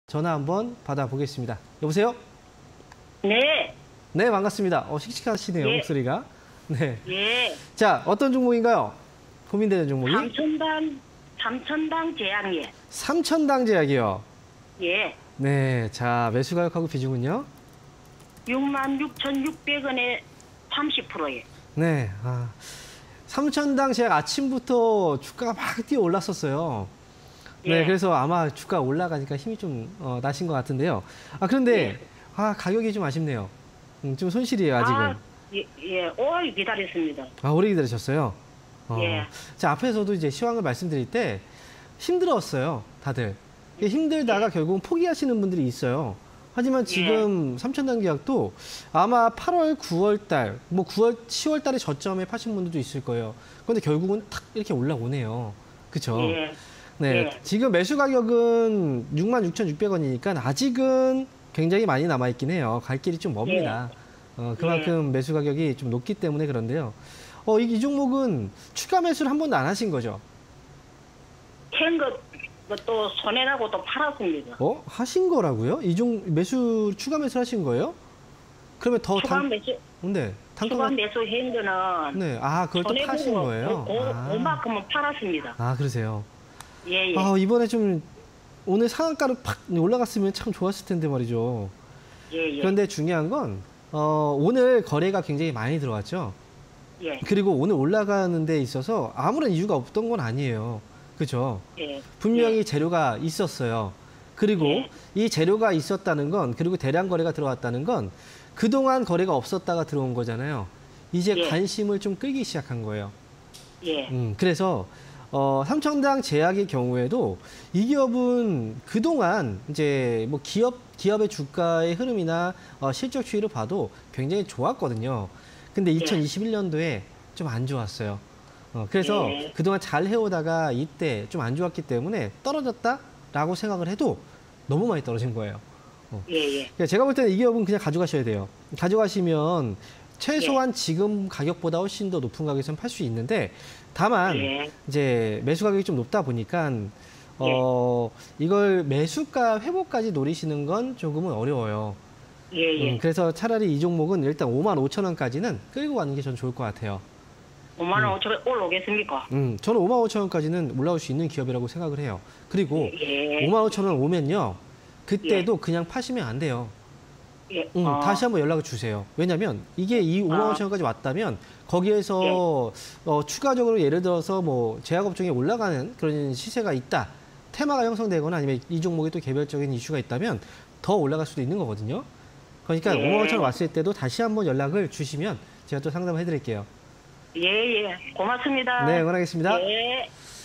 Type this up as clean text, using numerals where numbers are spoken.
전화 한번 받아보겠습니다. 여보세요? 네. 네, 반갑습니다. 씩씩하시네요, 예. 목소리가. 네. 예. 자, 어떤 종목인가요? 고민되는 종목이? 삼천당 제약예. 삼천당 제약이요. 예. 네, 자, 매수 가격하고 비중은요? 66,600원에 30%예. 네, 삼천당 제약 아침부터 주가가 막 뛰어 올랐었어요. 네, 예. 그래서 아마 주가 올라가니까 힘이 좀 나신 것 같은데요. 그런데 가격이 좀 아쉽네요. 좀 손실이에요, 아직은. 예. 오래 기다렸습니다. 오래 기다리셨어요? 예. 자, 앞에서도 이제 시황을 말씀드릴 때 힘들었어요, 다들. 힘들다가 결국은 포기하시는 분들이 있어요. 하지만 지금 삼천당 계약도 아마 8월, 9월 달, 9월, 10월 달에 저점에 파신 분들도 있을 거예요. 그런데 결국은 탁 이렇게 올라오네요. 그쵸? 예. 네. 예. 지금 매수 가격은 66,600원이니까 아직은 굉장히 많이 남아있긴 해요. 갈 길이 좀 멉니다. 그만큼 매수 가격이 좀 높기 때문에 그런데요. 이 종목은 추가 매수를 한 번도 안 하신 거죠? 캔것도 손해라고 또 팔았습니다. 하신 거라고요? 매수, 추가 매수를 하신 거예요? 그러면 더 추가 매수, 네. 추가 매수 한 거는. 네. 그걸 또 파신 거예요? 그만큼은 팔았습니다. 그러세요? 예, 예. 이번에 좀 오늘 상한가로 팍 올라갔으면 참 좋았을 텐데 말이죠. 예, 예. 그런데 중요한 건 오늘 거래가 굉장히 많이 들어왔죠. 예. 그리고 오늘 올라가는 데 있어서 아무런 이유가 없던 건 아니에요. 그죠? 예. 분명히 예. 재료가 있었어요. 그리고 예. 이 재료가 있었다는 건, 그리고 대량 거래가 들어왔다는 건 그동안 거래가 없었다가 들어온 거잖아요. 이제 예. 관심을 좀 끌기 시작한 거예요. 예. 그래서 삼천당 제약의 경우에도 이 기업은 그동안 이제 기업의 주가의 흐름이나 실적 추이를 봐도 굉장히 좋았거든요. 근데 2021년도에 좀 안 좋았어요. 그래서 그동안 잘 해오다가 이때 좀 안 좋았기 때문에 떨어졌다라고 생각을 해도 너무 많이 떨어진 거예요. 예, 예. 제가 볼 때는 이 기업은 그냥 가져가셔야 돼요. 가져가시면 최소한 지금 가격보다 훨씬 더 높은 가격에서 팔 수 있는데, 다만 이제 매수 가격이 좀 높다 보니까 이걸 매수가 회복까지 노리시는 건 조금은 어려워요. 예, 예. 그래서 차라리 이 종목은 일단 55,000원까지는 끌고 가는 게 전 좋을 것 같아요. 55,000원 올라오겠습니까? 저는 55,000원까지는 올라올 수 있는 기업이라고 생각을 해요. 그리고 55,000원 오면요, 그때도 그냥 파시면 안 돼요. 예. 다시 한번 연락을 주세요. 왜냐면 이게 이 55,000원까지 왔다면 거기에서 추가적으로 예를 들어서 제약업종에 올라가는 그런 시세가 있다, 테마가 형성되거나 아니면 이 종목에 또 개별적인 이슈가 있다면 더 올라갈 수도 있는 거거든요. 그러니까 55,000원 왔을 때도 다시 한번 연락을 주시면 제가 또 상담을 해드릴게요. 예, 예. 고맙습니다. 네, 응원하겠습니다. 예.